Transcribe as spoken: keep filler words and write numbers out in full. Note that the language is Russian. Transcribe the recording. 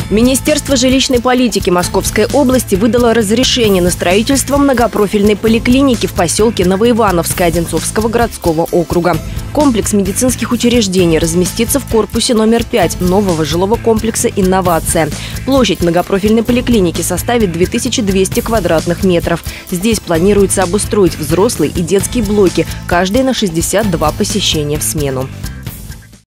Министерство жилищной политики Московской области выдало разрешение на строительство многопрофильной поликлиники в поселке Новоивановское Одинцовского городского округа. Комплекс медицинских учреждений разместится в корпусе номер пять нового жилого комплекса «Инновация». Площадь многопрофильной поликлиники составит две тысячи двести квадратных метров. Здесь планируется обустроить взрослые и детские блоки, каждый на шестьдесят два посещения в смену.